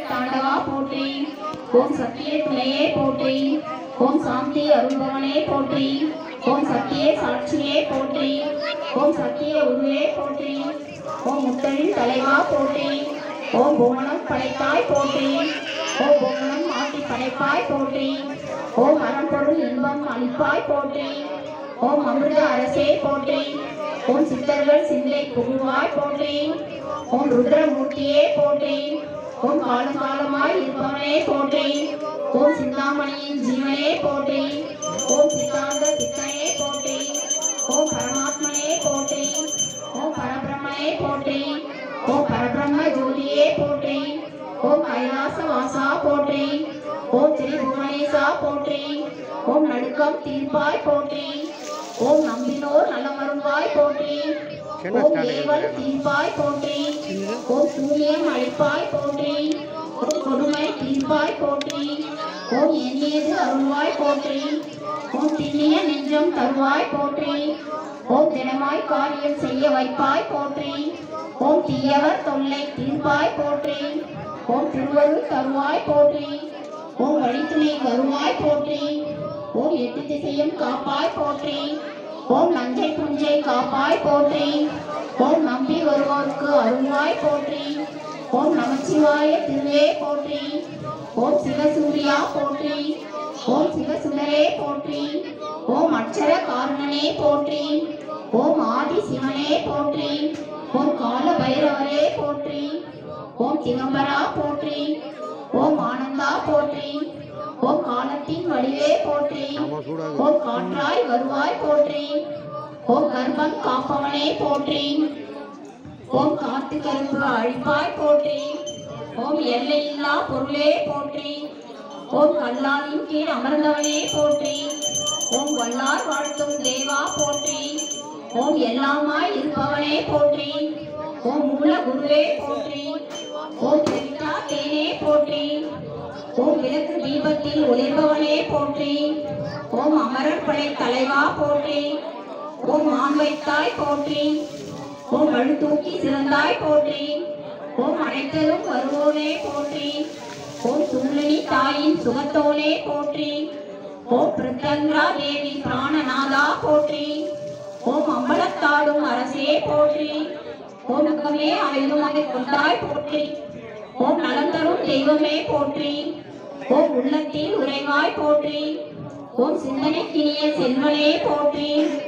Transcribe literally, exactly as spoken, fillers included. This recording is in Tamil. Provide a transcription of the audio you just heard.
தாண்டவா போற்றி. ஓம் சத்திய துணையே போற்றி. ஓம் சாந்தி அருள்பவனே போற்றி. ஓம் சத்திய சாட்சியே போற்றி. ஓம் சத்திய உருவே போற்றி. ஓம் முத்தழில் தலைவா போற்றி. ஓம் புவனம் படைத்தாய் போற்றி. ஓம் புவனம் ஆட்டி படைப்பாய் போற்றி. ஓம் அறம்பொருள் இன்பம் அளிப்பாய் போற்றி. ஓம் அமிர்த அரசே போற்றி. ஓம் சித்தர்கள் சிந்தை புகுவாய் போற்றி. ஓம் ருத்ரமூர்த்தியே போற்றி. ஓம் காலம் காலமாய் இருப்பவனே போற்றி. ஓம் சிந்தாமணியின் ஜீவனே போற்றி. ஓம் சித்தாந்த சித்தனே போற்றி. ஓம் பரமாத்மனே போற்றி. ஓம் பரபிரம்மனே போற்றி. ஓம் பரபிரம்ம ஜோதியே போற்றி. ஓம் கைலாச வாசா போற்றி. ஓம் திரிபுவனேசா போற்றி. ஓம் நடுக்கம் தீர்ப்பாய் போற்றி. ஓம் நம்பினோர் நலமருள்வாய் போற்றி. ஓம் தேவன் தீர்ப்பாய் போற்றி. ஓம் சூரியன் அழிப்பாய் போற்றி. ஓம் கொடுமை தீர்ப்பாய் போற்றி. ஓம் எண்ணியது அருள்வாய் போற்றி. ஓம் திண்ணிய நெஞ்சம் தருவாய் போற்றி. ஓம் தினமாய் காரியம் செய்ய வைப்பாய் போற்றி. ஓம் தீயவர் தொல்லை தீர்ப்பாய் போற்றி. ஓம் திருவருள் தருவாய் போற்றி. ஓம் வழித்துணை வருவாய் போற்றி. ஓம் எட்டு திசையும் காப்பாய் போற்றி. ஓம் நஞ்சை புஞ்சை காப்பாய் போற்றி. ஓம் நம்பி வருவோருக்கு அருள்வாய் போற்றி. ஓம் நமச்சிவாய திருவே போற்றி. ஓம் சிவசூரியா போற்றி. ஓம் சிவசுடரே போற்றி. ஓம் அட்சர காரணனே போற்றி. ஓம் ஆதி சிவனே போற்றி. ஓம் கால பைரவரே போற்றி. ஓம் திகம்பரா போற்றி. ஓம் ஆனந்தா போற்றி. ஓம் காலத்தின் வடிவே போற்றி. ஓம் காற்றாய் வருவாய் போற்றி. ஓம் கர்ப்பம் காப்பவனே போற்றி. ஓம் காத்து கருப்பு அழிப்பாய் போற்றி. ஓம் எல்லையில்லா பொருளே போற்றி. ஓம் கல்லாலின் கீழ் அமர்ந்தவனே போற்றி. ஓம் வல்லார் வாழ்த்தும் தேவா போற்றி. ஓம் எல்லாமாய் இருப்பவனே போற்றி. ஓம் மூல குருவே போற்றி. ஓம் திருவிழா தேனே போற்றி. ஓம் விளக்கு தீபத்தில் ஒளிர்பவனே போற்றி. ஓம் அமரர் படை தலைவா போற்றி. ஓம் மான் வைத்தாய் போற்றி. ஓம் வலு தூக்கி சிறந்தாய் போற்றி. ஓம் அனைத்ததும் வருவோனே போற்றி. ஓம் சுள்ளி தாயின் சுகத்தோனே போற்றி. ஓம் பிரத்யங்கரா தேவி பிராணநாதா போற்றி. ஓம் அம்பலத்தாடும் அரசே போற்றி. ஓம் முகமே ஆயுதமாக கொண்டாய் போற்றி. ஓம் நலம் தரும் தெய்வமே போற்றி. ஓம் உள்ளத்தில் உறைவாய் போற்றி. ஓம் சிந்தனைக்கினிய செல்வனே போற்றி.